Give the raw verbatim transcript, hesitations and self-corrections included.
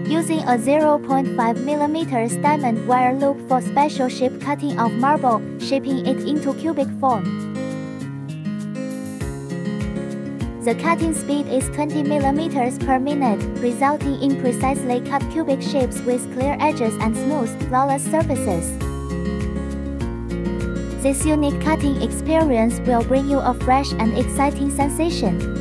using a zero point five millimeter diamond wire loop for special shape cutting of marble, shaping it into cubic form. The cutting speed is twenty millimeters per minute, resulting in precisely cut cubic shapes with clear edges and smooth, flawless surfaces. This unique cutting experience will bring you a fresh and exciting sensation.